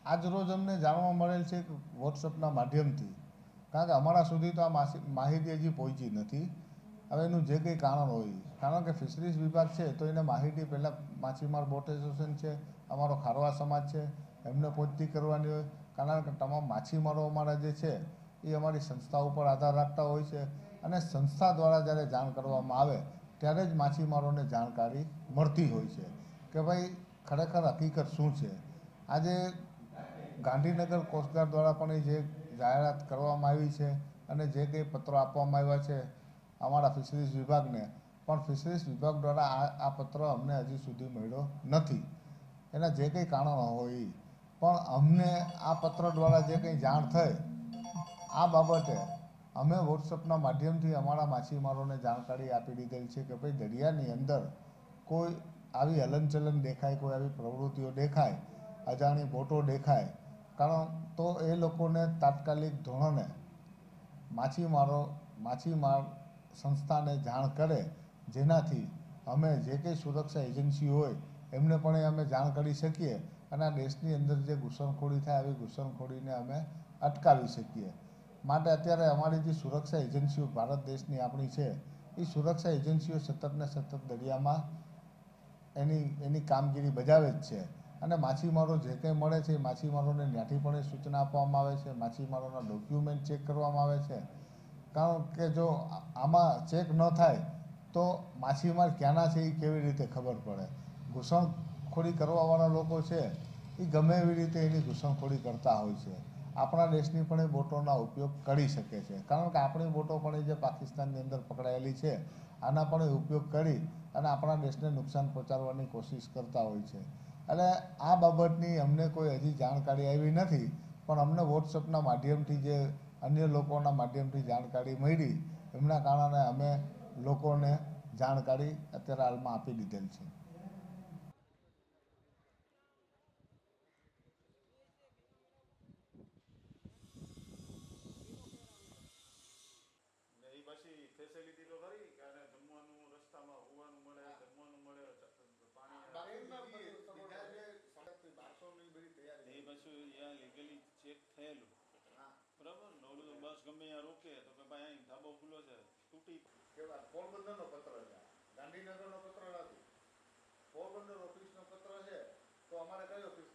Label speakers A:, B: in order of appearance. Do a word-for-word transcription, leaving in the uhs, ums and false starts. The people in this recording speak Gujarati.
A: આજ રોજ અમને જાણવા મળેલ છે કે વોટ્સઅપના માધ્યમથી, કારણ કે અમારા સુધી તો આ માહિતી હજી પહોંચી નથી. હવે એનું જે કંઈ કારણ હોય, કારણ કે ફિશરીઝ વિભાગ છે તો એને માહિતી પહેલાં માછીમાર બોટ એસોસિએશન છે, અમારો ખારવા સમાજ છે, એમને પહોંચતી કરવાની હોય. કારણ કે તમામ માછીમારો અમારા જે છે એ અમારી સંસ્થા ઉપર આધાર રાખતા હોય છે, અને સંસ્થા દ્વારા જ્યારે જાણ કરવામાં આવે ત્યારે જ માછીમારોને જાણકારી મળતી હોય છે કે ભાઈ ખરેખર હકીકત શું છે. આજે ગાંધીનગર કોસ્ટગાર્ડ દ્વારા પણ જે જાહેરાત કરવામાં આવી છે અને જે કંઈ પત્રો આપવામાં આવ્યા છે અમારા ફિશરીઝ વિભાગને, પણ ફિશરીઝ વિભાગ દ્વારા આ આ પત્ર અમને હજી સુધી મળ્યો નથી. એના જે કંઈ કારણો હોય, પણ અમને આ પત્ર દ્વારા જે કંઈ જાણ થઈ આ બાબતે અમે વોટ્સઅપના માધ્યમથી અમારા માછીમારોને જાણકારી આપી દીધેલ છે કે ભાઈ દરિયાની અંદર કોઈ આવી હલનચલન દેખાય, કોઈ આવી પ્રવૃત્તિઓ દેખાય, અજાણી બોટો દેખાય, કારણ તો એ લોકોને તાત્કાલિક ધોરણે માછીમારો માછીમાર સંસ્થાને જાણ કરે, જેનાથી અમે જે કંઈ સુરક્ષા એજન્સી હોય એમને પણ અમે જાણ કરી શકીએ અને આ દેશની અંદર જે ઘૂસણખોરી થાય આવી ઘૂસણખોરીને અમે અટકાવી શકીએ. માટે અત્યારે અમારી જે સુરક્ષા એજન્સીઓ ભારત દેશની આપણી છે એ સુરક્ષા એજન્સીઓ સતત ને સતત દરિયામાં એની એની કામગીરી બજાવે જ છે. અને માછીમારો જે કંઈ મળે છે એ માછીમારોને ત્યાંથી પણ એ સૂચના આપવામાં આવે છે, માછીમારોના ડોક્યુમેન્ટ ચેક કરવામાં આવે છે. કારણ કે જો આમાં ચેક ન થાય તો માછીમાર ક્યાંના છે એ કેવી રીતે ખબર પડે. ઘૂસણખોરી કરવાવાળા લોકો છે એ ગમે એવી રીતે એની ઘૂસણખોરી કરતા હોય છે. આપણા દેશની પણ એ બોટોના ઉપયોગ કરી શકે છે, કારણ કે આપણી બોટો પણ એ જે પાકિસ્તાનની અંદર પકડાયેલી છે આના પણ એ ઉપયોગ કરી અને આપણા દેશને નુકસાન પહોંચાડવાની કોશિશ કરતા હોય છે. એટલે આ બાબતની અમને કોઈ હજી જાણકારી આવી નથી, પણ અમને વોટ્સઅપના માધ્યમથી જે અન્ય લોકોના માધ્યમથી જાણકારી મળી એમના કારણે અમે લોકોને જાણકારી અત્યારે હાલમાં આપી દીધેલ છે.
B: પછી ફેસિલિટી તો ખરી કે જમવાનું રસ્તામાં હોવાનું મળે, જમવાનું મળે, પાણી એ પછી અહીંયા લીગલી ચેક થયેલું બરાબર ને. ઓલું બસ ગમે ત્યાં રોકે તો કે ભાઈ અહીં ધાબો ખુલ્લો છે, તૂટી કેવા પોરબંદરનો પત્ર છે, ગાંધીનગરનો પત્ર નથી, પોરબંદર ઓફિસનો પત્ર છે તો અમારે કઈ ઓફિસ